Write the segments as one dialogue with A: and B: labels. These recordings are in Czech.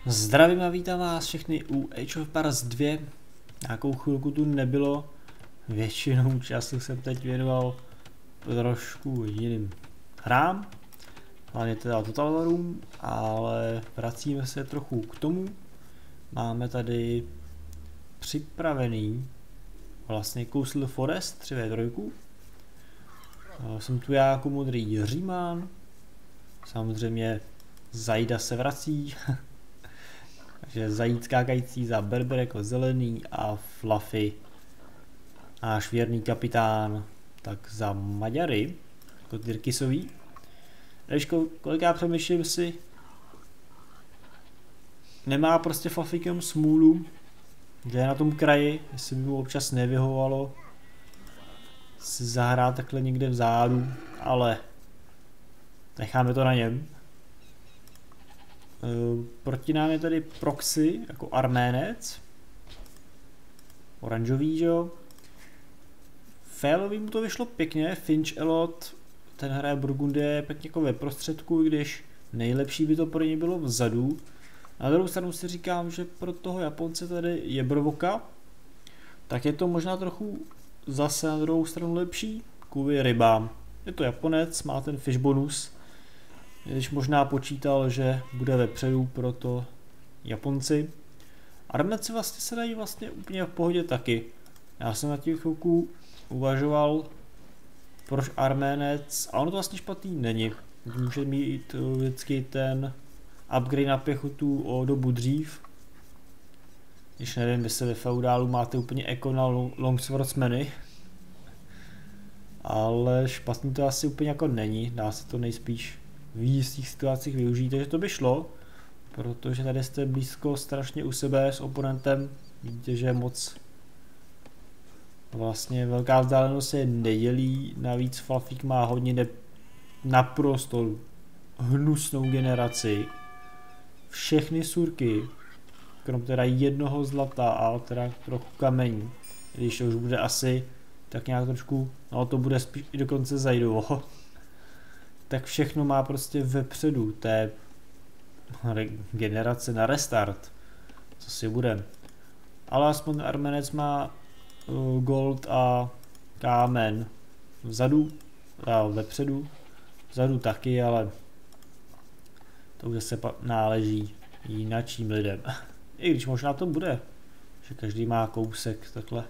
A: Zdravím a vítám vás všechny u Age of Empires 2. Nějakou chvilku tu nebylo, většinou času jsem teď věnoval trošku jiným hrám, hlavně teda Total Warům, ale vracíme se trochu k tomu. Máme tady připravený vlastně Coastal Forest 3v3. Jsem tu já jako modrý Římán, samozřejmě Zajda se vrací. Takže Zajíc skákající za Berber jako zelený a Fluffy, náš věrný kapitán, tak za Maďary, jako Tyrkisový. Ježko, kolik já přemýšlím si, nemá prostě Fluffy smůlu, že je na tom kraji, jestli by mu občas nevyhovovalo si zahrát takhle někde vzadu, ale necháme to na něm. Proti nám je tady Proxy jako Arménec, oranžový, že jo. Félový mu to vyšlo pěkně, Finch Elot, ten hraje Burgundie pěkně jako ve prostředku, když nejlepší by to pro ně bylo vzadu. Na druhou stranu si říkám, že pro toho Japonce tady je Brvoka, tak je to možná trochu zase na druhou stranu lepší kvůli rybám. Je to Japonec, má ten fish bonus, když možná počítal, že bude vepředu, proto Japonci. Arménci vlastně se dají vlastně úplně v pohodě taky. Já jsem na těch chvilku uvažoval, proč Arménec, a ono to vlastně špatný není. Může mít vždycky ten upgrade na pěchotu o dobu dřív. Když nevím, jestli ve feudálu máte úplně eko na longswordsmeny. Ale špatný to asi úplně jako není, dá se to nejspíš v jistých situacích využít, takže to by šlo, protože tady jste blízko strašně u sebe s oponentem, vidíte, že moc vlastně velká vzdálenost se nedělí, navíc Fluffy má hodně naprosto hnusnou generaci, všechny surky, krom teda jednoho zlata a teda trochu kamení, když to už bude asi tak nějak trošku, no to bude spíš i dokonce Zajdovo, tak všechno má prostě vepředu té generace na restart, co si bude. Ale aspoň Arménec má gold a kámen vzadu a vepředu, vzadu taky, ale to už se náleží jinačím lidem. I když možná to bude, že každý má kousek takhle.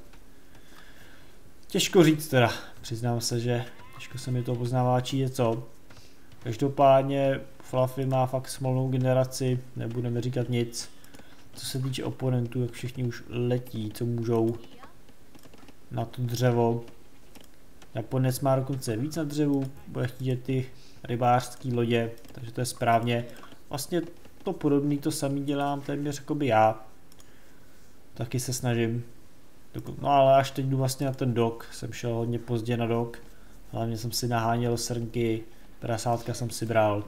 A: Těžko říct teda, přiznám se, že těžko se mi to poznává, čí je co. Každopádně Fluffy má fakt smolnou generaci, nebudeme říkat nic. Co se týče oponentů, jak všichni už letí, co můžou na to dřevo. Japonec má dokonce víc na dřevu, bude chtít ty rybářské lodě, takže to je správně. Vlastně to podobné, to samý dělám téměř jakoby já. Taky se snažím. No ale až teď jdu vlastně na ten dok, jsem šel hodně pozdě na dok. Hlavně jsem si naháněl srnky, prasátka jsem si bral.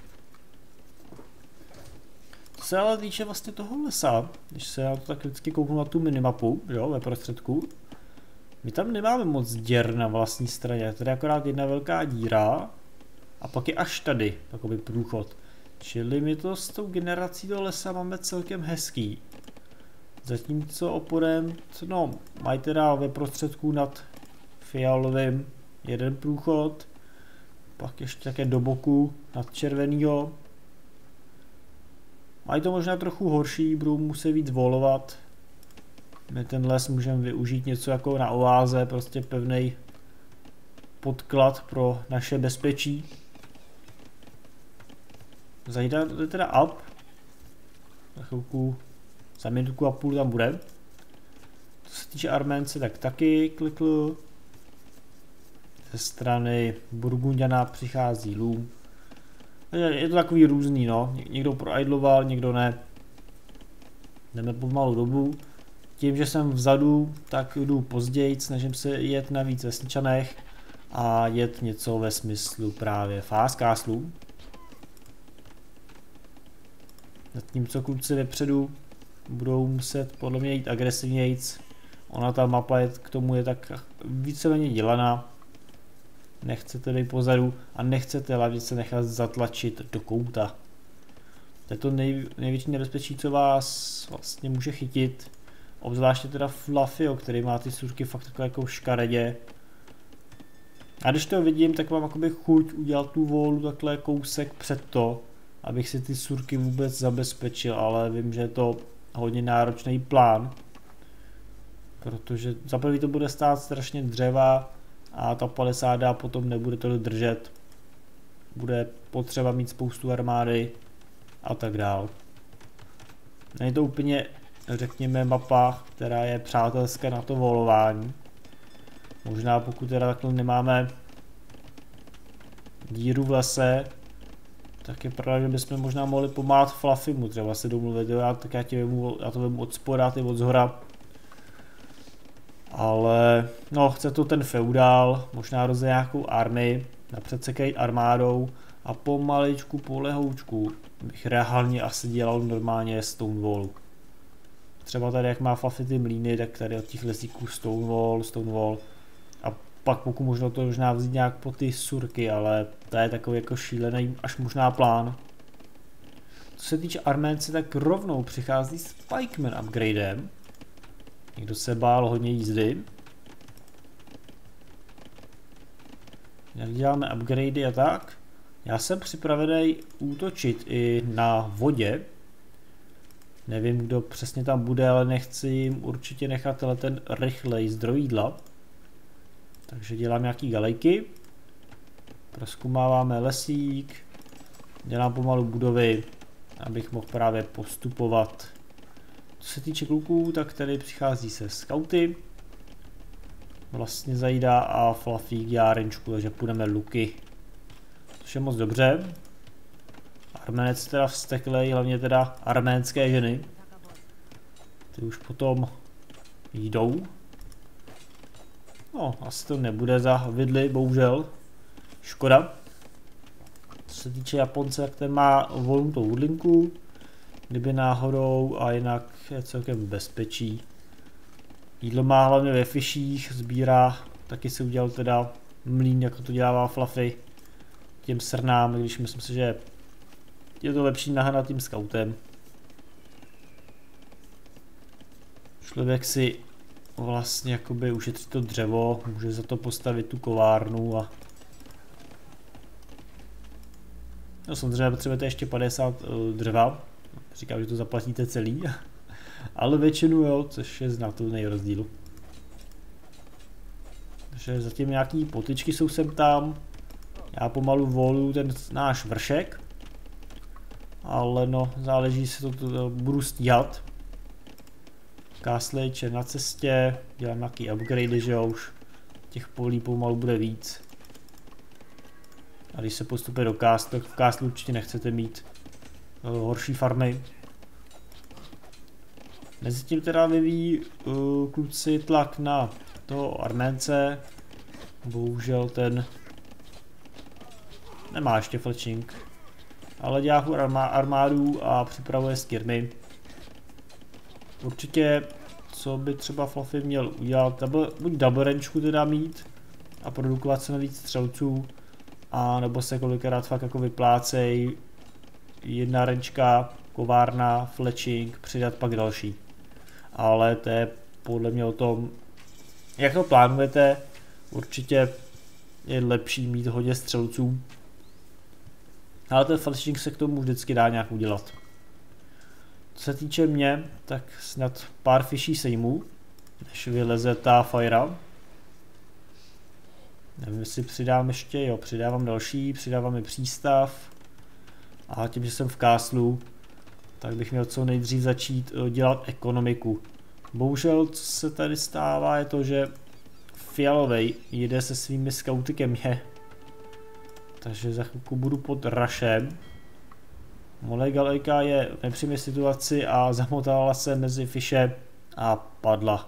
A: Co se ale týče vlastně toho lesa, když se já to tak vždycky kouknu na tu minimapu, jo, ve prostředku, my tam nemáme moc děr na vlastní straně, tady je akorát jedna velká díra a pak je až tady takový průchod. Čili my to s tou generací do lesa máme celkem hezký. Zatímco oponent, no, mají teda ve prostředku nad fialovým jeden průchod, pak ještě také do boku nad červenýho. Mají to možná trochu horší, budou muset víc volovat. My ten les můžeme využít něco jako na oáze, prostě pevný podklad pro naše bezpečí. Zajde teda up. Za chvilku, za minutku a půl tam bude. Co se týče Arménce, tak taky klikl. Ze strany Burgundiana přichází Loom. Je to takový různý, no. Někdo proidloval, někdo ne. Jdeme pomalu dobu. Tím, že jsem vzadu, tak jdu později, snažím se jet navíc vesničanech a jet něco ve smyslu právě Fast Castle. Zatímco kluci vepředu budou muset podle mě jít agresivnějc. Ona ta mapa k tomu je tak víceméně dělaná. Nechcete být pozadu a nechcete hlavně se nechat zatlačit do kouta. To je to největší nebezpečí, co vás vlastně může chytit. Obzvláště teda Fluffyho, který má ty surky fakt takové jako škaredě. A když to vidím, tak mám jakoby chuť udělat tu volu takhle kousek před to, abych si ty surky vůbec zabezpečil, ale vím, že je to hodně náročný plán. Protože za prvý to bude stát strašně dřeva a ta palisáda potom nebude to držet. Bude potřeba mít spoustu armády a tak dál. Není to úplně, řekněme, mapa, která je přátelská na to volování. Možná pokud teda takhle nemáme díru v lese, tak je pravda, že bychom možná mohli pomáhat Fluffymu, třeba se domluvit, jo, tak já to vemu od spoda, ty od zhora. Ale no, chce to ten feudál, možná rozjet nějakou army, napřed se kejt armádou a pomaličku, polehoučku bych reálně asi dělal normálně Stonewall. Třeba tady, jak má Fluffy ty mlýny, tak tady od těch lesíků Stonewall. A pak pokud možno to možná vzít nějak po ty surky, ale to je takový jako šílený až možná plán. Co se týče Arménci, tak rovnou přichází s Pikeman upgradem. Někdo se bál hodně jízdy. Jak děláme upgradey a tak. Já jsem připravený útočit i na vodě. Nevím, kdo přesně tam bude, ale nechci jim určitě nechat ten rychlej zdroj jídla. Takže dělám nějaký galejky. Prozkumáváme lesík. Dělám pomalu budovy, abych mohl právě postupovat. Co se týče kluků, tak tady přichází se skauty. Vlastně zajídá a Fluffy k járenčku, takže půjdeme luky. Což je moc dobře. Arménec teda vzteklej, hlavně teda arménské ženy. Ty už potom jdou. No, asi to nebude za vidly, bohužel. Škoda. Co se týče Japonce, tak ten má volnou tou hudlinku. Kdyby náhodou a jinak je celkem bezpečí. Jídlo má hlavně ve fiších, sbírá, taky si udělal teda mlýn, jako to dělává Fluffy. Těm srnám, když myslím si, že je to lepší nahnat tím skautem. Člověk si vlastně jakoby ušetří to dřevo, může za to postavit tu kovárnu a no samozřejmě potřebujete ještě 50 dřeva, říkám, že to zaplatíte celý, ale většinu jo, což je znatelný rozdíl. Takže zatím nějaký potyčky jsou sem tam, já pomalu voluju ten náš vršek, ale no záleží se to budu stíhat. Castle je na cestě, dělám nějaký upgrade, že jo, už těch polí pomalu bude víc. A když se postupuje do Castle, tak v Castle určitě nechcete mít horší farmy. Mezitím teda vyvíjí kluci tlak na toho Arménce. Bohužel ten nemá ještě fletching, ale dělá armádu a připravuje skirmy. Určitě, co by třeba Fluffy měl udělat, buď double rangeku teda mít a produkovat se víc střelců, a nebo se kolikrát fakt jako vyplácej jedna rančka, kovárna, fletching, přidat pak další. Ale to je podle mě o tom, jak to plánujete, určitě je lepší mít hodně střelců. Ale ten fletching se k tomu vždycky dá nějak udělat. Co se týče mě, tak snad pár fiší sejmu, než vyleze ta fajra. Nevím, jestli přidám ještě, jo, přidávám další, přidávám i přístav. A tím, že jsem v Castlu, tak bych měl co nejdřív začít dělat ekonomiku. Bohužel, co se tady stává, je to, že fialovej jede se svými skauty ke mně. Takže za chvilku budu pod Rushem. Moje galejka je v nepříjemné situaci a zamotala se mezi fiše a padla.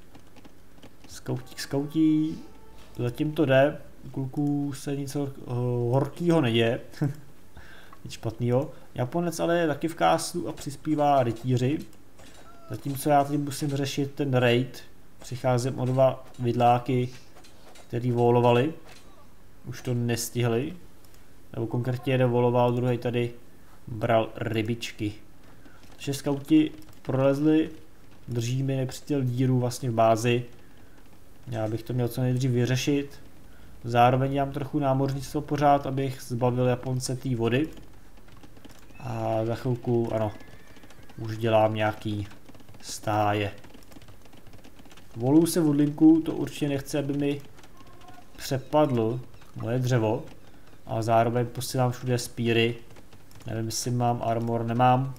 A: Skautí, zatím to jde, kluků se nic horkýho neděje, nic špatného. Japonec ale je taky v Castlu a přispívá rytíři. Zatímco já teď musím řešit ten raid, přicházím o 2 vidláky, který volovali, už to nestihli, nebo konkrétně jeden voloval, druhý tady bral rybičky. Takže skauti prolezli, drží mi nepřítel díru vlastně v bázi. Já bych to měl co nejdřív vyřešit. Zároveň dělám trochu námořnictvo pořád, abych zbavil Japonce té vody. A za chvilku, ano, už dělám nějaký stáje. Voluju se v odlinku, to určitě nechce, aby mi přepadlo moje dřevo. A zároveň posílám všude spíry. Nevím, jestli mám armor, nemám.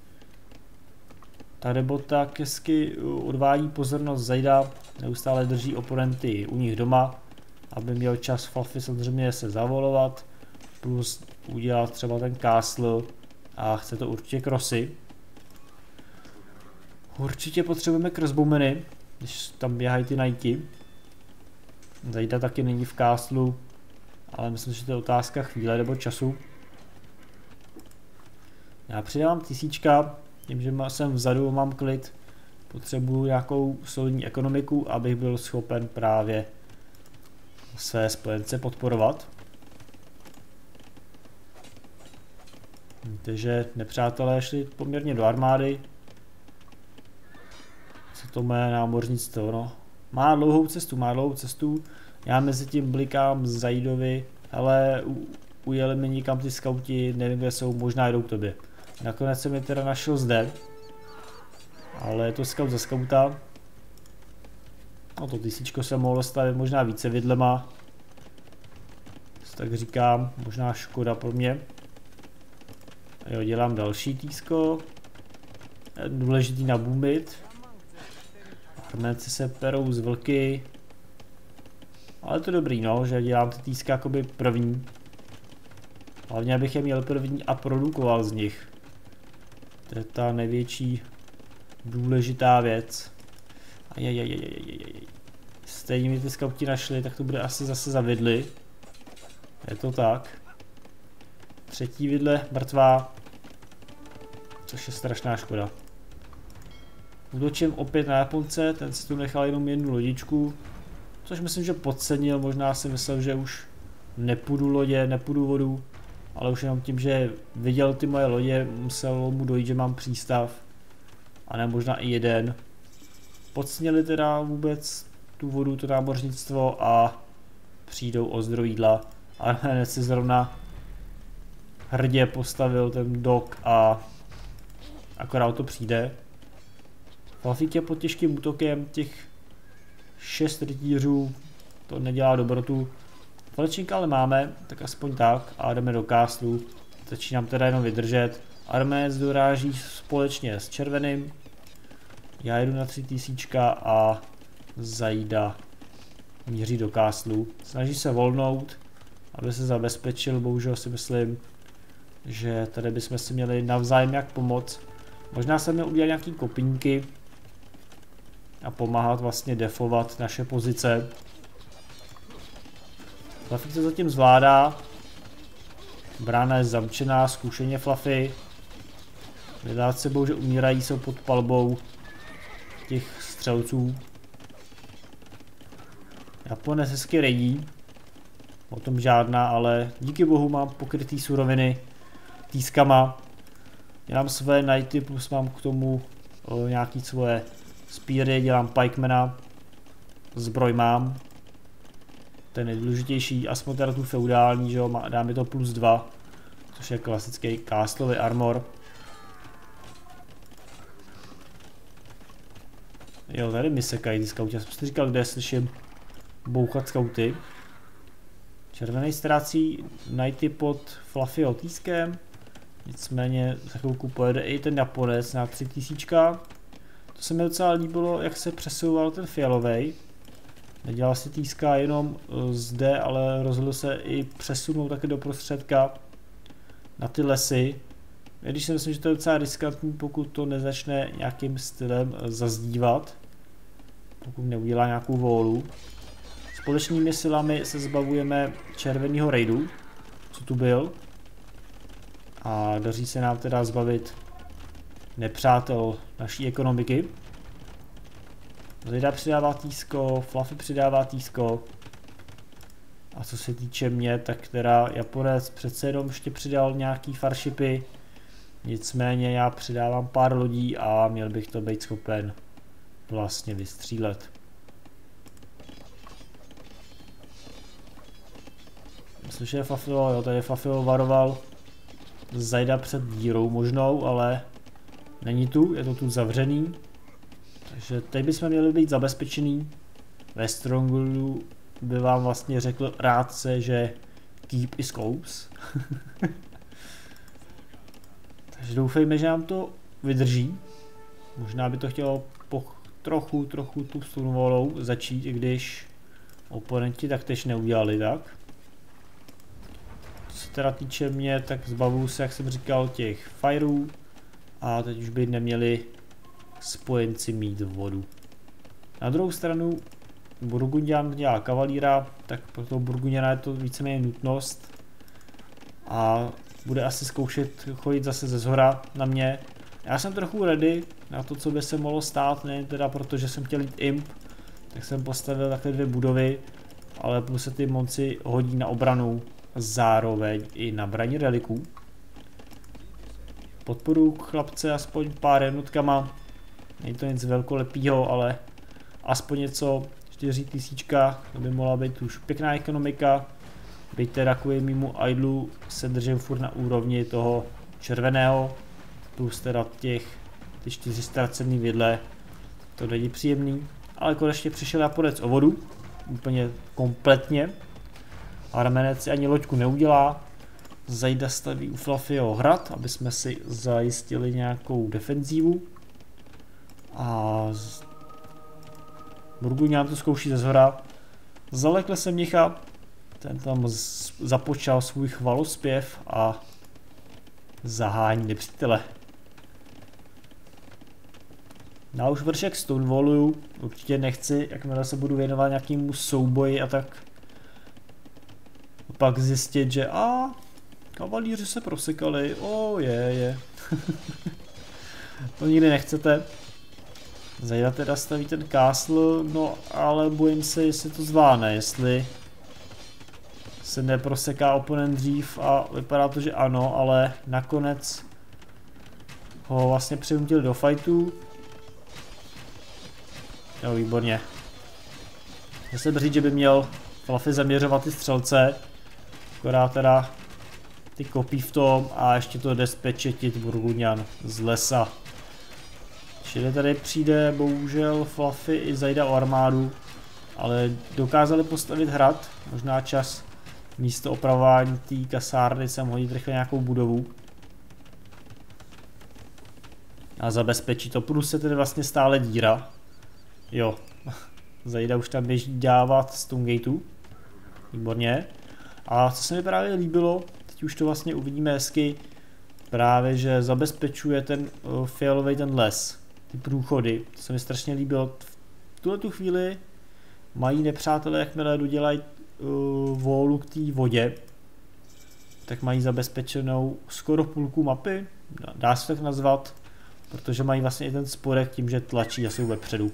A: Ta debota hezky odvádí pozornost Zajda, neustále drží oponenty u nich doma, aby měl čas Fluffy samozřejmě se zavolovat, plus udělat třeba ten castle a chce to určitě krosy. Určitě potřebujeme crossbowmeny, když tam běhají ty knighti. Zajda taky není v castle, ale myslím, že to je otázka chvíle nebo času. Já přidávám tisíčka, tím, že jsem vzadu, mám klid, potřebuju nějakou solidní ekonomiku, abych byl schopen právě své spojence podporovat. Takže nepřátelé šli poměrně do armády. Co to má námořnictvo, no. Má dlouhou cestu. Já mezi tím blikám Zajdovi, ale ujeli mi nikam ty skauti, nevím, kde jsou, možná jdou k tobě. Nakonec jsem je teda našel zde. Ale je to scout za scouta. No to tisíčko se mohlo stavit možná více vidlema. Tak říkám, možná škoda pro mě. Jo, dělám další tísko. Důležitý naboomit. Arménci se perou z vlky. Ale to dobrý, no, že dělám ty tíska jakoby první. Hlavně abych je měl první a produkoval z nich. To je ta největší důležitá věc. Stejně mi ty skauti našli, tak to bude asi zase za vidly. Je to tak. Třetí vidle mrtvá. Což je strašná škoda. Útočím opět na Japonce, ten si tu nechal jenom jednu lodičku. Což myslím, že podcenil, možná si myslel, že už nepůjdu lodě, nepůjdu vodu. Ale už jenom tím, že viděl ty moje lodě, muselo mu dojít, že mám přístav. A ne možná i jeden. Podcenili teda vůbec tu vodu, to námořnictvo a přijdou o zdroj jídla. A hned si zrovna hrdě postavil ten dok a akorát to přijde. Fluffy je pod těžkým útokem, těch 6 rytířů to nedělá dobrotu. Falečníka ale máme, tak aspoň tak a jdeme do castle. Začínám teda jenom vydržet. Arménec doráží společně s červeným. Já jedu na 3000 a Zajda míří do castle. Snaží se volnout, aby se zabezpečil, bohužel si myslím, že tady bychom si měli navzájem jak pomoct. Možná jsem měl udělat nějaký kopínky a pomáhat vlastně defovat naše pozice. Fluffy se zatím zvládá. Brána je zamčená, zkušeně Fluffy. Vydáci bohužel umírají, jsou pod palbou těch střelců. Japonec hezky redí. O tom žádná, ale díky bohu mám pokrytý suroviny týskama. Dělám své knighty, plus mám k tomu nějaký svoje spíry, dělám pikemana. Zbroj mám. Ten nejdůležitější, aspoň teda tu feudální, že jo, dá mi to +2, což je klasický castlový armor. Jo, tady mi sekají ty skauti, já jsem si říkal, kde slyším bouchat skauty. Červený ztrácí knighty pod Fluffyho týskem, nicméně za chvilku pojede i ten Japonec na 3000. To se mi docela líbilo, jak se přesouval ten fialovej. Nedělal si týska jenom zde, ale rozhodl se i přesunout taky do prostředka na ty lesy. Když si myslím, že to je docela riskantní, pokud to nezačne nějakým stylem zazdívat, pokud neudělá nějakou volu. Společnými silami se zbavujeme červeného raidu, co tu byl, a daří se nám teda zbavit nepřátel naší ekonomiky. Zajda přidává týsko, Fluffy přidává týsko. A co se týče mě, tak teda Japonec přece jenom ještě přidal nějaký farshipy. Nicméně já přidávám pár lodí a měl bych to být schopen vlastně vystřílet. Myslím, že je Fafilo, jo, tady Fafilo varoval Zajda před dírou možnou, ale není tu, je to tu zavřený. Takže teď bychom měli být zabezpečený. Ve Strongholdu by vám vlastně řekl rádce, že keep is close. Takže doufejme, že nám to vydrží. Možná by to chtělo trochu tu Stonewallou začít, i když oponenti taktéž neudělali tak. Co se teda týče mě, tak zbavuju se, jak jsem říkal, těch fireů a teď už by neměli spojenci mít vodu. Na druhou stranu Burgundian dělá kavalíra, tak pro toho Burgundiana je to víceméně nutnost a bude asi zkoušet chodit zase ze zhora na mě. Já jsem trochu ready na to, co by se mohlo stát, ne teda protože jsem chtěl jít imp, tak jsem postavil takhle 2 budovy, ale plus se ty monci hodí na obranu, zároveň i na braní reliků. Podporuji chlapce aspoň pár jednotkama, není to nic velkolepýho, ale aspoň něco, 4000, to by mohla být už pěkná ekonomika. Byť teda kvůli mýmu idlu se držím furt na úrovni toho červeného, plus teda ty 4 ztracený vidle, to není příjemný, ale konečně přišel Japonec o vodu, úplně kompletně. Armenec si ani loďku neudělá, Zajda staví u Flafio hrad, aby jsme si zajistili nějakou defenzívu. A Burgundian to zkouší ze zhora. Zalekl se mnicha, ten tam započal svůj chvalospěv a zahání nepřítele. Já už vršek Stonewalluju, určitě nechci, jakmile se budu věnovat nějakému souboji a tak pak zjistit, že kavalíři se prosekali, je. To nikdy nechcete. Zajda teda staví ten castle, no ale bojím se, jestli to zvládne, jestli se neproseká oponent dřív a vypadá to, že ano, ale nakonec ho vlastně přinutil do fightu. Jo, výborně. Já jsem říct, že by měl Fluffy zaměřovat ty střelce, akorát teda ty kopí v tom a ještě to despečetit Burgundian z lesa. Čili tady přijde bohužel Fluffy i Zajda o armádu, ale dokázali postavit hrad, možná čas místo opravování té kasárny sem hodit rychle nějakou budovu. A zabezpečí to, plus se tedy vlastně stále díra. Jo, Zajda už tam běží dávat Stonegateu. Výborně. A co se mi právě líbilo, teď už to vlastně uvidíme hezky, právě že zabezpečuje ten fialový ten les, ty průchody, to se mi strašně líbilo. V tuhletu chvíli mají nepřátelé, jakmile dodělají volu k té vodě, tak mají zabezpečenou skoro půlku mapy, dá se tak nazvat, protože mají vlastně i ten spodek tím, že tlačí a jsou vepředu.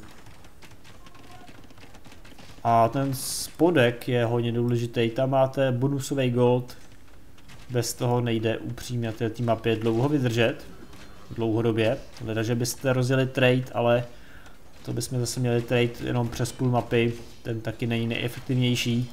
A: A ten spodek je hodně důležitý, tam máte bonusový gold, bez toho nejde upřímně na té mapě dlouho vydržet, dlouhodobě, teda, že byste rozjeli trade, ale to bychom zase měli trade jenom přes půl mapy, ten taky není nejefektivnější.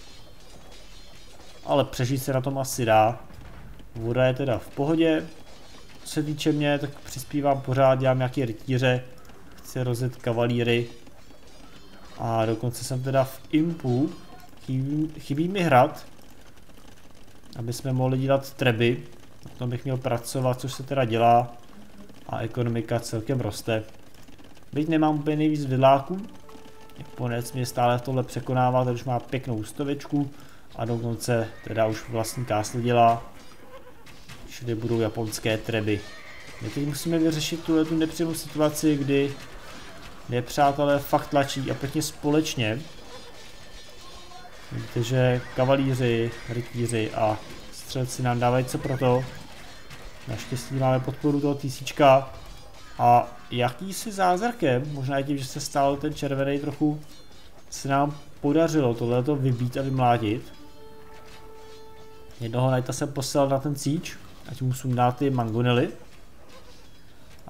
A: Ale přežít se na tom asi dá. Voda je teda v pohodě. Co se týče mě, tak přispívám pořád, dělám nějaké rytíře, chci rozjet kavalíry. A dokonce jsem teda v impu, chybí mi hrad, aby jsme mohli dělat treby. Na tom bych měl pracovat, což se teda dělá. A ekonomika celkem roste. Byť nemám úplně nejvíc vidláků, Japonec mě stále v tohle překonává, takže už má pěknou stovečku a dokonce teda už vlastní castle dělá. Všude budou japonské treby. My teď musíme vyřešit tu nepříjemnou situaci, kdy nepřátelé fakt tlačí a pěkně společně. Vidíte, že kavalíři, rytíři a střelci nám dávají co pro to. Naštěstí máme podporu toho tisíčka. A jakýsi zázrakem, možná i tím, že se stál ten červený trochu, se nám podařilo tohleto vybít a vymlátit. Jednoho knighta jsem poslal na ten siege, ať mu sundá ty mangonely.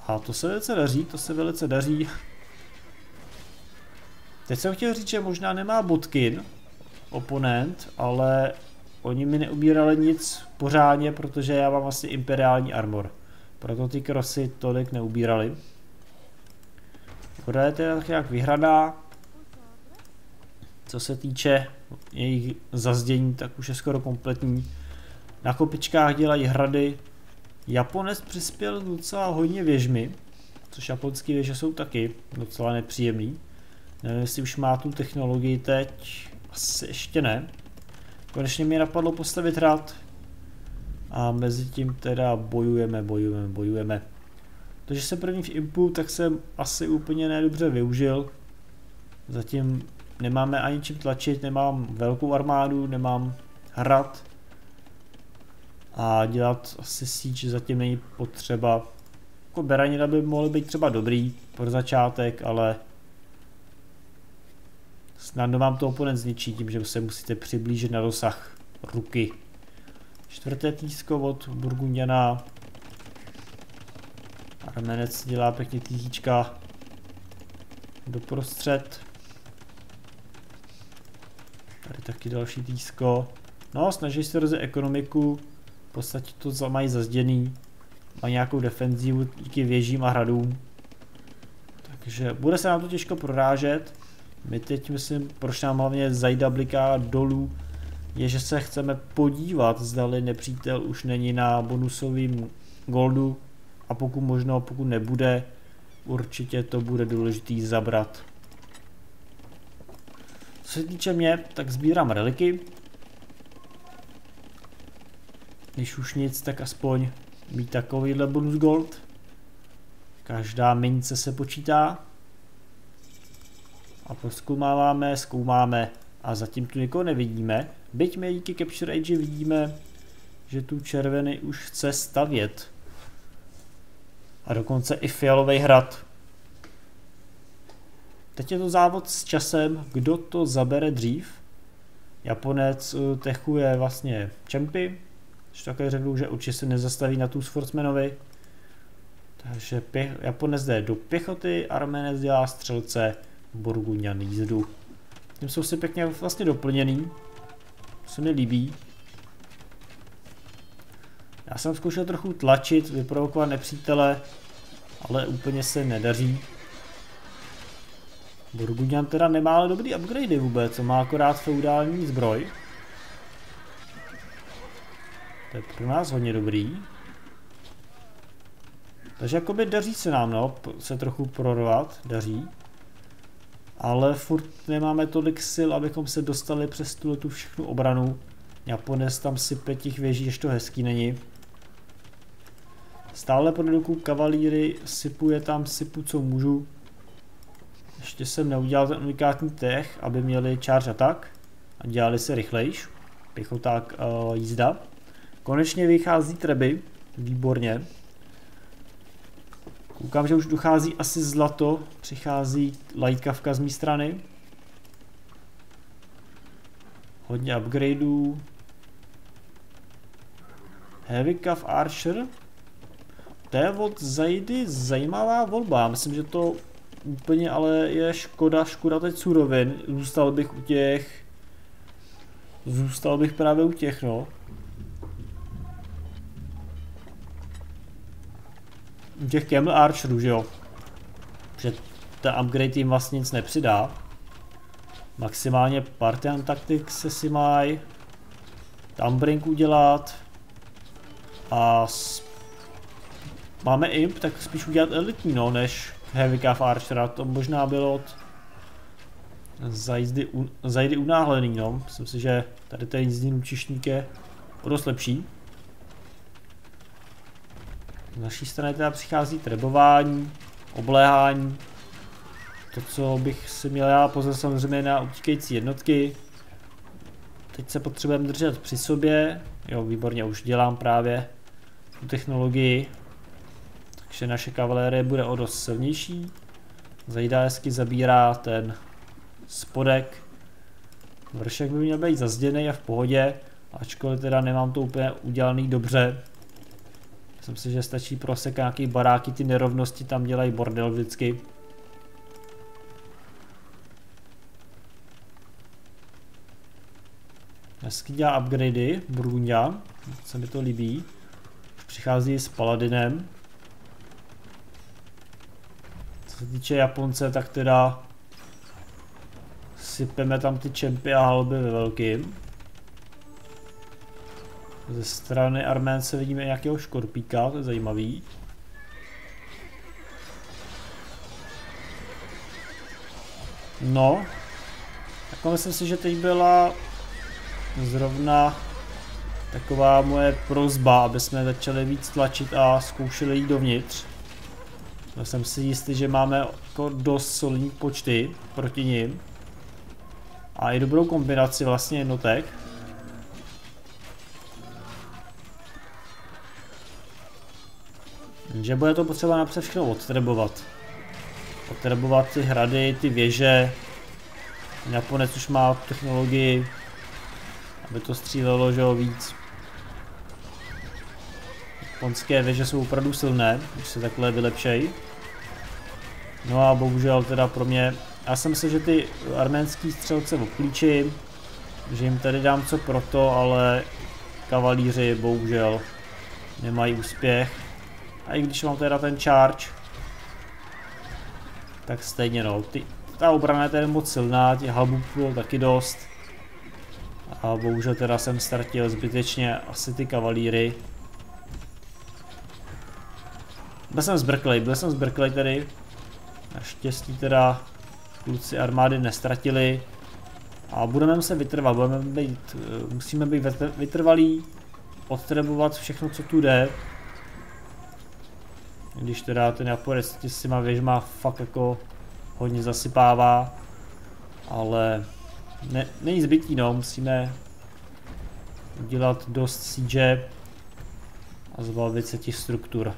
A: A to se velice daří, to se velice daří. Teď jsem chtěl říct, že možná nemá bodkin oponent, ale oni mi neubírali nic pořádně, protože já mám asi imperiální armor. Proto ty krosy tolik neubírali. Voda je teda tak nějak vyhraná. Co se týče jejich zazdění, tak už je skoro kompletní. Na kopičkách dělají hrady. Japonec přispěl docela hodně věžmi, což japonské věže jsou taky docela nepříjemný. Nevím, jestli už má tu technologii teď, asi ještě ne. Konečně mi napadlo postavit hrad a mezi tím teda bojujeme. Takže jsem první v impu, tak jsem asi úplně nedobře využil. Zatím nemáme ani čím tlačit, nemám velkou armádu, nemám hrad. A dělat asi siege zatím není potřeba. Jako beranina by mohly být třeba dobrý pro začátek, ale snadno vám to oponent zničí tím, že se musíte přiblížit na dosah ruky. Čtvrté týsko od Burgundiana. Armenec dělá pěkně týzíčka doprostřed. Tady taky další týsko. No, snaží se rozjet ekonomiku. V podstatě to mají zazděný. Mají nějakou defenzivu díky věžím a hradům. Takže bude se nám to těžko prorážet. My teď, myslím, proč nám hlavně Zajda bliká dolů, je, že se chceme podívat, zdali nepřítel už není na bonusovým goldu. A pokud nebude, určitě to bude důležitý zabrat. Co se týče mě, tak sbírám reliky. Když už nic, tak aspoň mít takovýhle bonus gold. Každá mince se počítá. A zkoumáme a zatím tu nikoho nevidíme. Byť my díky Capture Age vidíme, že tu červený už chce stavět. A dokonce i fialový hrad. Teď je to závod s časem, kdo to zabere dřív. Japonec techuje vlastně čempy. Když také řeknu, že určitě se nezastaví na tu sportsmanovi. Takže Japonec jde do pěchoty, Armenec dělá střelce, Burgundian jízdu. Tím jsou si pěkně vlastně doplněný. To se mi líbí. Já jsem zkoušel trochu tlačit, vyprovokovat nepřítele, ale úplně se nedaří. Burgundian teda nemá ale dobrý upgradey vůbec, co má akorát feudální zbroj. To je pro nás hodně dobrý. Takže jakoby daří se nám, no, se trochu prorvat, daří. Ale furt nemáme tolik sil, abychom se dostali přes tu všechnu obranu. Japonec tam sype těch věží, ještě to hezký není. Stále produkuju kavalíry, sypu co můžu. Ještě jsem neudělal ten unikátní tech, aby měli charge attack a dělali se rychlejš. Pěchoták jízda. Konečně vychází treby, výborně. Koukám, že už dochází asi zlato, přichází lightkavka z mé strany. Hodně upgradeů. Heavy Cav Archer. To je od Zajdy zajímavá volba, myslím, že to úplně ale je škoda teď surovin, zůstal bych právě u těch, no. U těch Camel Archerů, že jo, že ten upgrade jim vlastně nic nepřidá. Maximálně Partisan Tactics se si mají Tumbring udělat a máme imp, tak spíš udělat elitní, no, než Heavy Cav Archera, to možná bylo od Zajdy unáhlený, no. Myslím si, že tady ten jízdní lučišník je o dost lepší. Z naší strany teda přichází trebování, obléhání. To, co bych si měl já pozor samozřejmě na utíkající jednotky. Teď se potřebujeme držet při sobě. Jo, výborně, už dělám právě tu technologii. Takže naše kavalérie bude o dost silnější. Zajda hezky zabírá ten spodek. Vršek by měl být zazděný a v pohodě, ačkoliv teda nemám to úplně udělaný dobře. Myslím si, že stačí prosekat nějaký baráky, ty nerovnosti tam dělají bordel vždycky. Hezky dělá upgradey, Burgundia, se mi to líbí. Přichází s Paladinem. Co se týče Japonce, tak teda sypeme tam ty čempy a halby ve velkým. Ze strany Arménce vidíme nějakého škorpíka, to je zajímavý. No, tak myslím si, že teď byla zrovna taková moje prosba, aby jsme začali víc tlačit a zkoušeli jít dovnitř. Já jsem si jistý, že máme jako dost solidní počty proti nim. A i dobrou kombinaci vlastně jednotek. Že bude to potřeba napřed všechno odtrebovat. Odtrebovat ty hrady, ty věže. Japonec už má technologii, aby to střílelo, že jo, víc. Japonské věže jsou opravdu silné, když se takhle vylepšejí. No a bohužel teda pro mě, já jsem myslel, že ty arménský střelce obklíčím, že jim tady dám co proto, ale kavalíři bohužel nemají úspěch. A i když mám teda ten charge, tak stejně no, ta obrana je tady moc silná, těch halbů bylo taky dost. A bohužel teda jsem ztratil zbytečně asi ty kavalíry. Byl jsem zbrklej tady. Naštěstí teda kluci armády nestratili. A budeme se vytrvat, musíme být vytrvalí, odtrebovat všechno, co tu jde. Když teda ten Japonec s těma věžma fakt jako hodně zasypává. Ale není zbytí, no, musíme udělat dost siege a zbavit se těch struktur.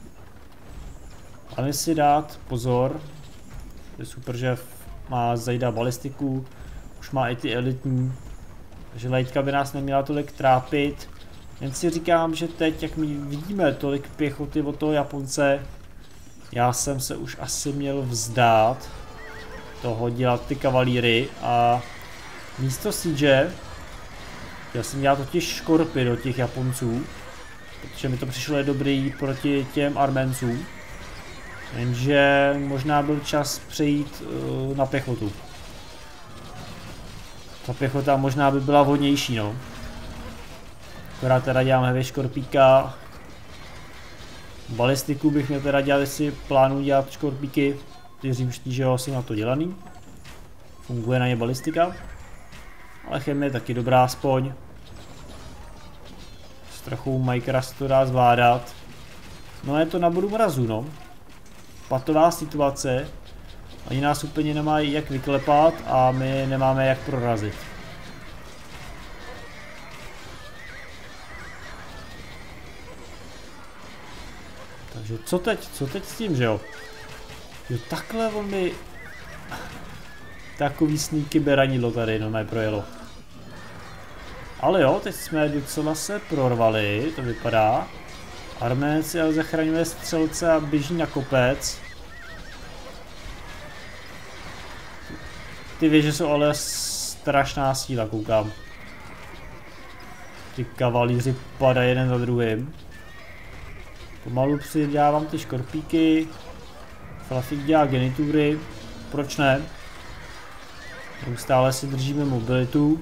A: Ale si dát pozor, je super, že má Zajda balistiku, už má i ty elitní, takže lejtka by nás neměla tolik trápit. Jen si říkám, že teď, jak my vidíme tolik pěchoty od toho Japonce, já jsem se už asi měl vzdát toho dělat ty kavalíry a místo siege, já jsem dělal totiž škorpy do těch Japonců, protože mi to přišlo je dobrý proti těm Arméncům, jenže možná byl čas přejít na pěchotu. Ta pěchota možná by byla vhodnější, no. Akorát teda dělám heavy škorpíka. Balistiku bych měl teda dělat, jestli plánuji dělat škorpíky. Ty římští, že jo, asi na to dělaný. Funguje na ně balistika. Ale chemie je taky dobrá aspoň. S trochou Minecraft se to dá zvládat. No je to na bodu mrazu, no. Patová situace. Oni nás úplně nemají jak vyklepat a my nemáme jak prorazit. Takže co teď s tím, že jo? Jo, takhle on mi takový sníky beranidlo tady no projelo. Ale jo, teď jsme docela se prorvali, to vypadá. Arménci ale zachraňuje střelce a běží na kopec. Ty věže jsou ale strašná síla, koukám. Ty kavalíři padají jeden za druhým. Pomalu přidávám ty škorpíky. Flafík dělá genitury. Proč ne? Neustále si držíme mobilitu.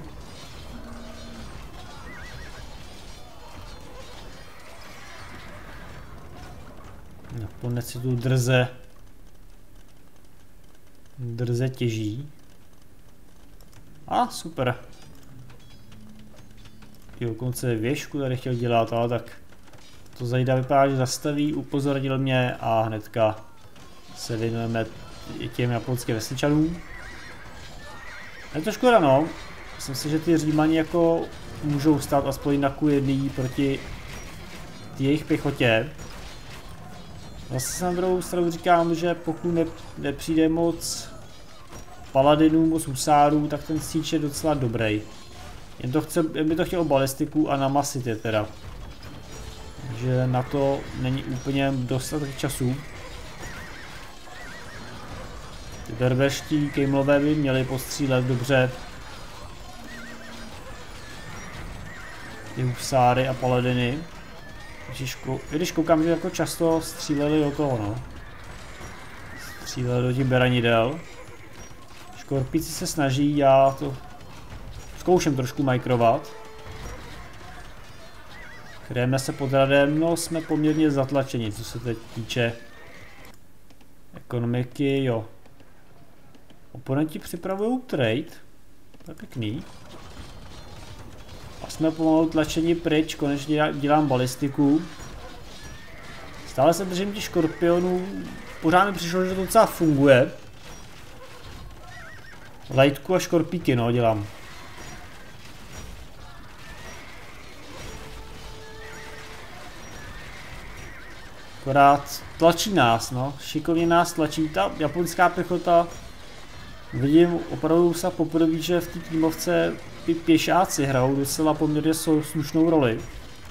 A: Nakonec si tu drze těží. A super. Jo, dokonce věžku tady chtěl dělat, ale tak to Zajda vypadá, že zastaví, upozornil mě a hnedka se věnujeme těm japonským vesničanům. Je to škoda, no. Myslím si, že ty Římani jako můžou stát aspoň na Q1 proti jejich pěchotě. Zase na druhou stranu říkám, že pokud nepřijde moc paladinů, moc husárů, tak ten siege je docela dobrý. Jen by to chtělo balistiku a namasit je teda. Takže na to není úplně dostatek času. Ty berberští kejmlové by měli postřílet dobře. Ty husáry a paladiny. Když koukám, že jako často stříleli do toho, no. Stříleli do těch beranidel. Škorpíci se snaží, já to zkouším trošku majkrovat. Kryjeme se pod radem, no jsme poměrně zatlačeni, co se teď týče ekonomiky, jo. Oponenti připravují trade, to je pěkný. A jsme pomalu tlačeni pryč, konečně dělám balistiku. Stále se držím těch škorpionů, pořád mi přišlo, že to docela funguje. Lightku a škorpíky, no, dělám. Akorát tlačí nás, no, šikovně nás tlačí ta japonská pěchota. Vidím opravdu se poprvé, že v té týmovce ty pěšáci hrajou docela poměrně slušnou roli.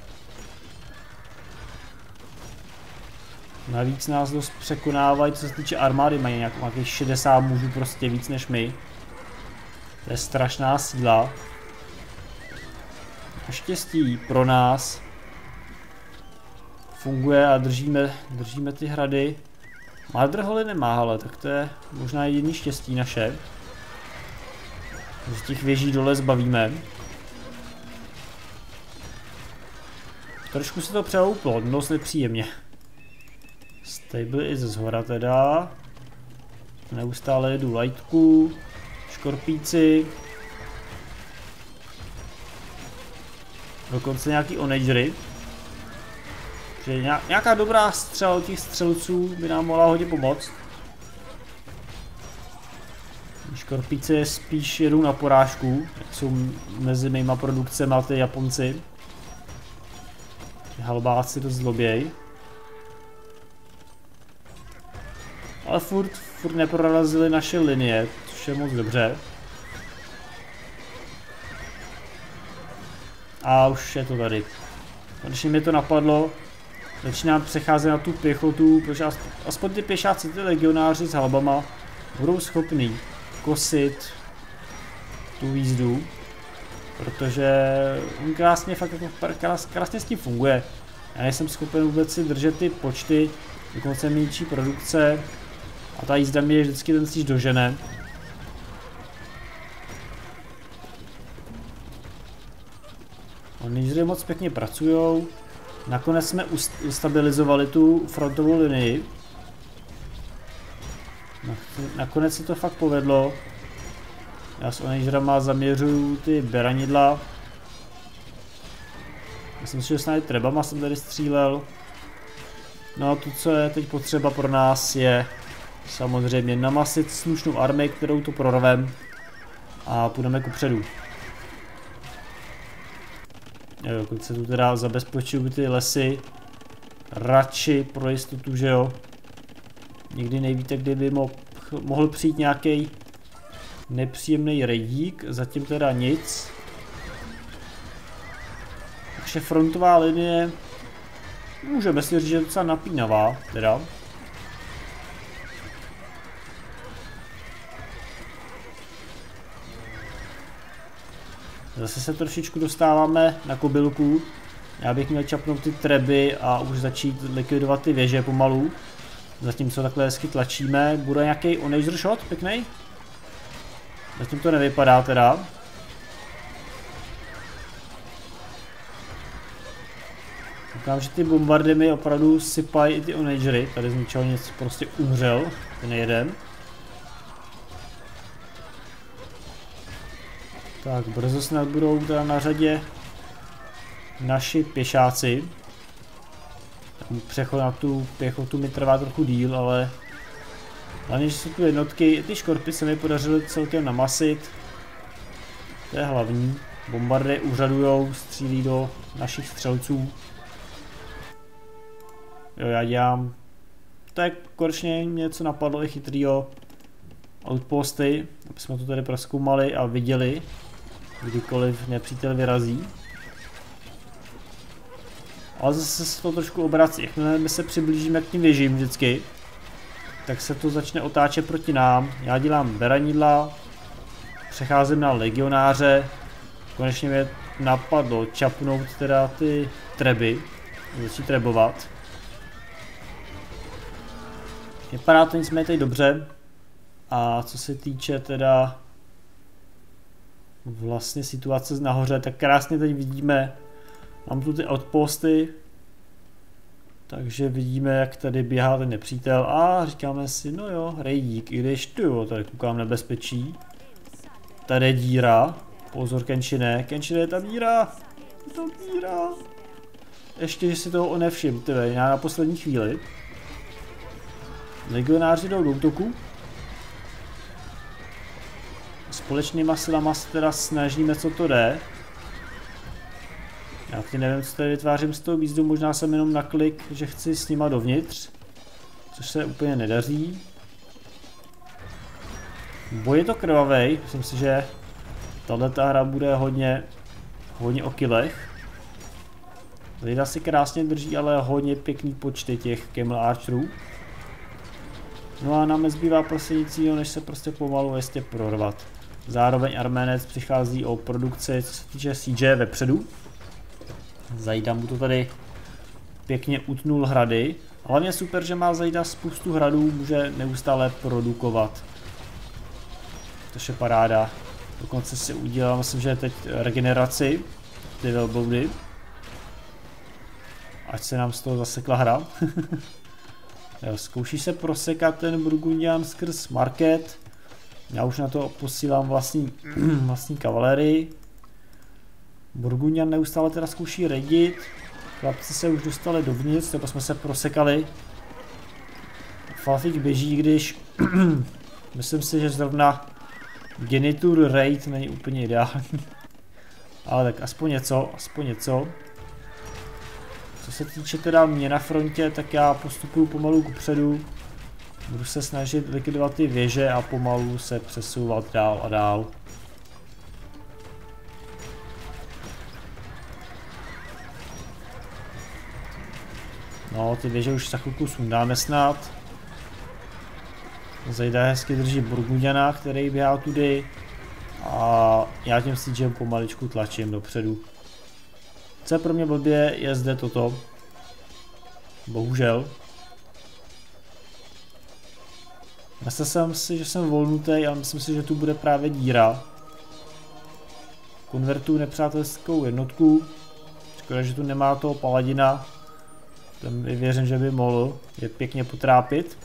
A: Navíc nás dost překonávají, co se týče armády, mají nějakých 60 mužů, prostě víc než my. To je strašná síla. Naštěstí pro nás funguje a držíme ty hrady. Mardrholy nemá, ale tak to je možná jediný štěstí naše. Z těch věží dole zbavíme. Trošku se to přehouplo, dost nepříjemně. Stable i ze zhora teda. Neustále jedu lightku, škorpíci. Dokonce nějaký onagery. Že nějaká dobrá střela od těch střelců by nám mohla hodně pomoct. Škorpíci spíš jedou na porážku, jak jsou mezi mýma produkcemi a ty Japonci. Halbáci dost zloběj. Ale furt neprorazili naše linie, což je moc dobře. A už je to tady. Konečně mi to napadlo. Začínám přecházet na tu pěchotu, protože aspoň ty pěšáci, ty legionáři s halbama budou schopní kosit tu jízdu. Protože on krásně, fakt jako krásně s tím funguje. Já nejsem schopen vůbec si držet ty počty, dokonce menší produkce. A ta jízda mě vždycky ten stíž dožene. Oni moc pěkně pracujou. Nakonec jsme ustabilizovali tu frontovou linii. Nakonec se to fakt povedlo. Já s onagerama zaměřuju ty beranidla. Myslím si, že snad trebama jsem tady střílel. No a to, co je teď potřeba pro nás, je samozřejmě namasit slušnou armii, kterou to prorvem. A půjdeme kupředu. Dokud se tu teda zabezpečují ty lesy, radši pro jistotu, že jo. Nikdy nevíte, kdyby mohl přijít nějaký nepříjemný raidík, zatím teda nic. Naše frontová linie, můžeme si říct, že je docela napínavá, teda. Zase se trošičku dostáváme na kobylku. Já bych měl čapnout ty treby a už začít likvidovat ty věže pomalu. Zatímco takhle hezky tlačíme. Bude nějaký onager shot pěkný? Zatím to nevypadá teda. Koukám, že ty bombardy mi opravdu sypají i ty onagery. Tady z ničeho něco prostě umřel. Ten jeden. Tak, brzo snad budou teda na řadě naši pěšáci. Přechod na tu pěchotu mi trvá trochu díl, ale hlavně, že jsou tu jednotky, ty škorpy se mi podařily celkem namasit. To je hlavní. Bombardy uřadujou, střílí do našich střelců. Jo, já dělám. To je konečně něco napadlo i chytrýho. Outposty, aby jsme to tady prozkoumali a viděli, kdykoliv nepřítel vyrazí. Ale zase se to trošku obrací. Jakmile my se přiblížíme k tím věžím vždycky, tak se to začne otáčet proti nám. Já dělám beranidla, přecházím na legionáře, konečně mě napadlo čapnout teda ty treby, začít trebovat. Vypadá to nicméně tady dobře. A co se týče teda vlastně situace nahoře, tak krásně teď vidíme, mám tu ty outposty, takže vidíme, jak tady běhá ten nepřítel a říkáme si, no jo, rejdík, i když tu jo, tady koukám nebezpečí. Tady je díra, pozor Kenshine je tam díra, ještě, že si toho nevšim, tyve, já na poslední chvíli. Legionáři jdou do útoku. Společnýma silama se teda snažíme, co to jde. Já teď nevím, co tady vytvářím z toho výzdu, možná jsem jenom na klik, že chci s nima dovnitř. Což se úplně nedaří. Boj je to krvavej, myslím si, že tato hra bude hodně o killech. Zejda si krásně drží, ale hodně pěkný počty těch Camel Archerů. No a nám nezbývá prostě nic jiného, než se prostě pomalu jistě prorvat. Zároveň Arménec přichází o produkci, co se týče CJ vepředu. Zajda mu to tady pěkně utnul hrady. Hlavně super, že má Zajda spoustu hradů, může neustále produkovat. To je paráda. Dokonce si udělal, myslím, že teď regeneraci, ty velbloudy. Ať se nám z toho zasekla hra. Jo, zkouší se prosekat ten Burgundian skrz market. Já už na to posílám vlastní kavalérii. Burgundian neustále teda zkouší raidit. Chlapci se už dostali dovnitř, nebo jsme se prosekali. Falfik běží, když myslím si, že zrovna Genitur raid není úplně ideální. Ale tak aspoň něco. Co se týče teda mě na frontě, tak já postupuju pomalu kupředu. Budu se snažit likvidovat ty věže a pomalu se přesouvat dál a dál. No, ty věže už za chvilku sundáme snad. Zajda hezky drží Burgundiana, který běhá tudy. A já tím siegeem pomaličku tlačím dopředu. Co je pro mě blbě, je zde toto. Bohužel. Myslel jsem si, že jsem volnutý, ale myslím si, že tu bude právě díra. Konvertuju nepřátelskou jednotku. Škoda, že tu nemá toho paladina. Tam věřím, že by mohl je pěkně potrápit.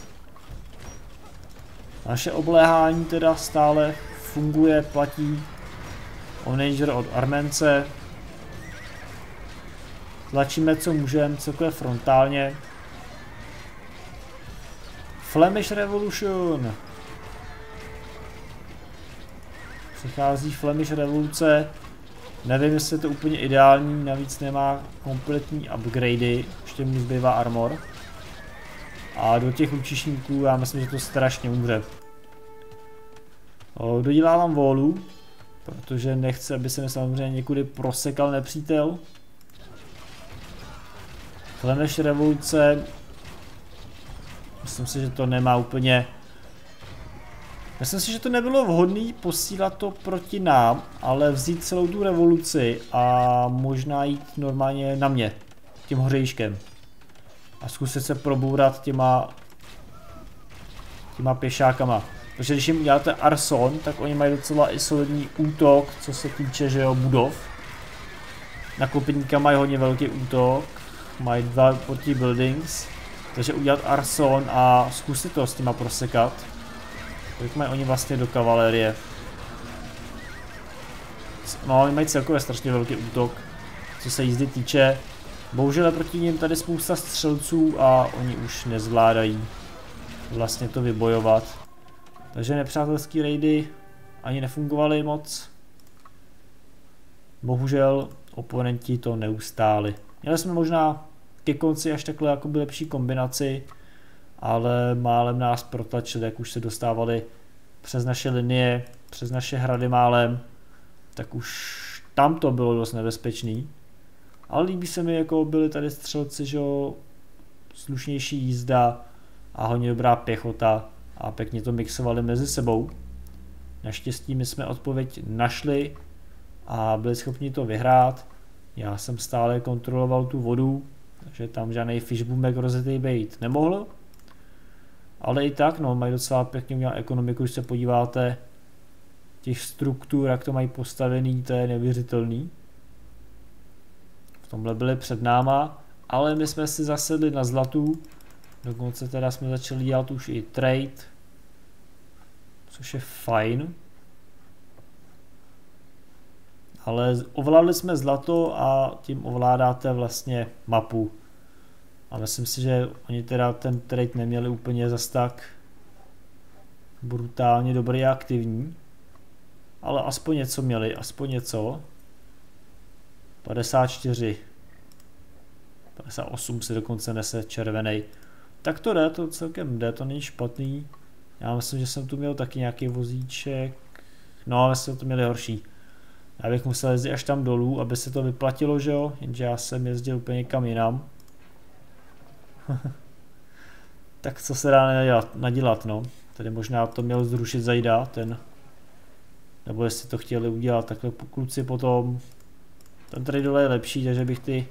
A: Naše obléhání teda stále funguje, platí. Onager od Arménce. Tlačíme, co můžeme, celkově frontálně. Flemish Revolution. Přichází Flemish revoluce. Nevím, jestli je to úplně ideální, navíc nemá kompletní upgradey, ještě mu zbývá armor. A do těch lučišníků já myslím, že to strašně umře. Dodělávám volu, protože nechci, aby se mi samozřejmě někudy prosekal nepřítel. Flemish revoluce, myslím si, že to nemá úplně... Myslím si, že to nebylo vhodné posílat to proti nám, ale vzít celou tu revoluci a možná jít normálně na mě, tím hořejškem. A zkusit se probourat těma pěšákama. Protože když jim uděláte arson, tak oni mají docela i solidní útok, co se týče, že jo, budov. Na kopníka mají hodně velký útok, mají 2 proti buildings. Takže udělat arson a zkusit to s těma prosekat. Kolik mají oni vlastně do kavalérie? No, oni mají celkově strašně velký útok, co se jízdy týče. Bohužel je proti nim tady spousta střelců a oni už nezvládají vlastně to vybojovat. Takže nepřátelský raidy ani nefungovaly moc. Bohužel oponenti to neustáli. Měli jsme možná ke konci až takhle jakoby lepší kombinaci, ale málem nás protlačili, jak už se dostávali přes naše linie, přes naše hrady málem, tak už tam to bylo dost nebezpečný. Ale líbí se mi, jako byli tady střelci, že jo, slušnější jízda a hodně dobrá pěchota a pěkně to mixovali mezi sebou. Naštěstí my jsme odpověď našli a byli schopni to vyhrát. Já jsem stále kontroloval tu vodu, takže tam žádný fishboomek rozjetý být nemohl. Ale i tak, no, mají docela pěkně udělat ekonomiku, když se podíváte těch struktur, jak to mají postavený, to je neuvěřitelný. V tomhle byli před náma, ale my jsme si zasedli na zlatu, dokonce teda jsme začali dělat už i trade, což je fajn. Ale ovládli jsme zlato a tím ovládáte vlastně mapu. A myslím si, že oni teda ten trade neměli úplně zas tak brutálně dobrý a aktivní. Ale aspoň něco měli, aspoň něco. 54. 58 si dokonce nese červený. Tak to jde, to celkem jde, to není špatný. Já myslím, že jsem tu měl taky nějaký vozíček. No, ale jsme to měli horší. Já bych musel jezdit až tam dolů, aby se to vyplatilo, že jo? Jenže já jsem jezdil úplně někam jinam. Tak co se dá nadělat, no. Tady možná to měl zrušit Zajda, ten. Nebo jestli to chtěli udělat takhle kluci potom. Ten tady dole je lepší, takže bych ty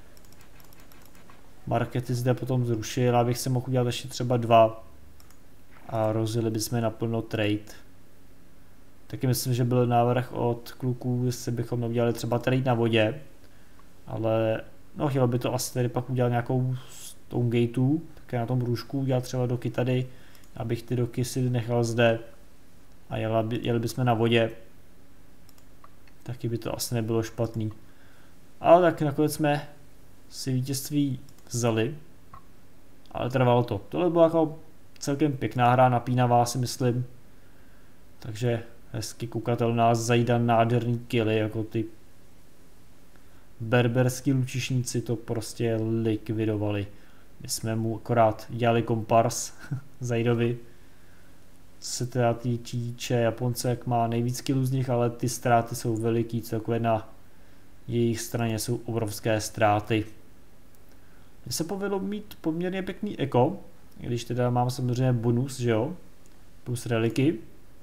A: markety zde potom zrušil, abych se mohl udělat ještě třeba 2. A rozjeli bychom naplno trade. Taky myslím, že byl návrh od kluků, jestli bychom udělali třeba trade na vodě. Ale no, chtělo by to asi tady pak udělat nějakou Stone Gateu, také na tom růžku udělat třeba doky tady, abych ty doky si nechal zde a jeli bychom na vodě. Taky by to asi nebylo špatný. Ale tak nakonec jsme si vítězství vzali, ale trvalo to. Tohle byla jako celkem pěkná hra, napínavá si myslím. Takže hezky koukatelná, Zajda nádherný killy, jako ty berberský lučišníci to prostě likvidovali. My jsme mu akorát dělali kompars Zajdovi. Co se teda týče Japonce, jak má nejvíc killů z nich, ale ty ztráty jsou veliký, celkově na jejich straně jsou obrovské ztráty. Mně se povedlo mít poměrně pěkný eko, když teda mám samozřejmě bonus, že jo, plus reliky.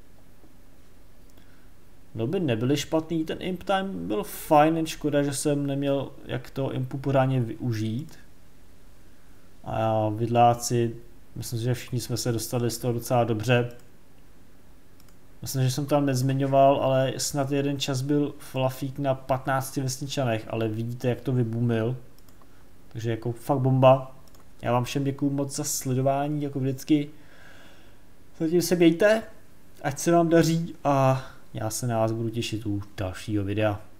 A: Doby nebyly špatný, ten imp time byl fajn, jen škoda, že jsem neměl jak to impu pořádně využít. A vidláci, myslím, že všichni jsme se dostali z toho docela dobře. Myslím, že jsem tam nezmiňoval, ale snad jeden čas byl Flafík na 15 vesničanech, ale vidíte, jak to vybumil. Takže jako fakt bomba. Já vám všem děkuju moc za sledování, jako vždycky. Zatím se mějte, ať se vám daří a já se na vás budu těšit u dalšího videa.